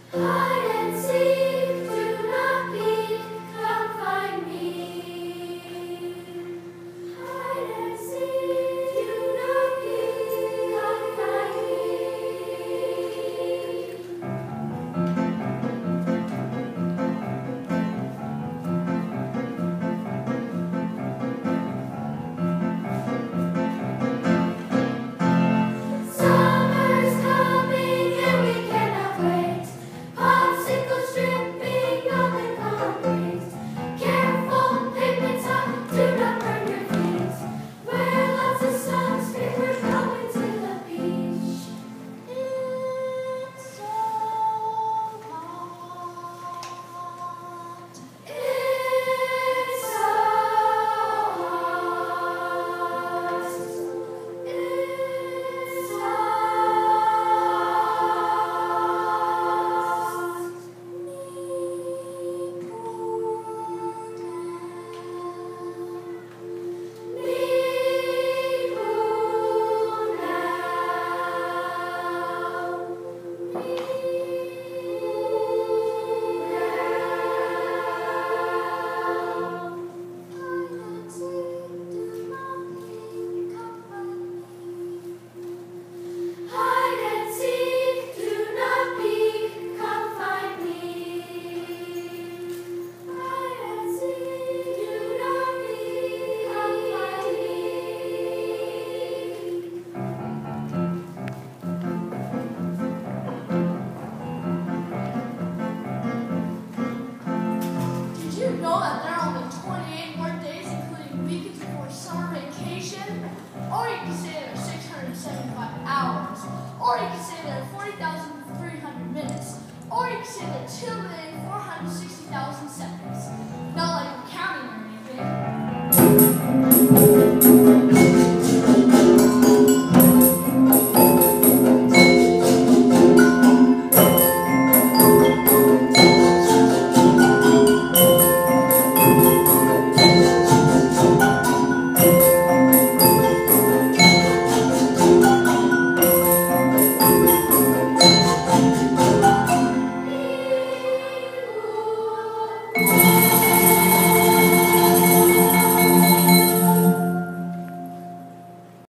Hide and seek, do not peek, come find me. Hide and seek, do not peek, come find me. Summer's coming and we cannot wait. Popsicles dripping on the concrete. Careful, pigment's hot, do not burn your feet. Wear lots of sunscreen, we're going to the beach. It's so hot. It's so hot. It's so Hide and seek, do not peek, come find me. Hide and seek, do not peek, come find Did you know that there are only 28 more days, including weekends before summer vacation? Or you can say there are 675 hours. Or you can say there are 40,300 minutes. Or you can say there are 2,460,000 seconds. Not like we're counting or anything.